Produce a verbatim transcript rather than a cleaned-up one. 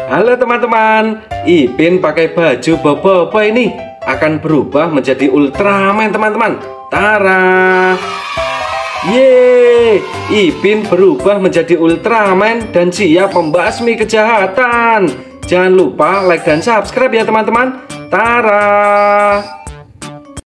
Halo teman-teman, Ipin pakai baju bobo ini akan berubah menjadi Ultraman teman-teman. Tara! Yeay, Ipin berubah menjadi Ultraman dan siap membasmi kejahatan. Jangan lupa like dan subscribe ya teman-teman. Tara!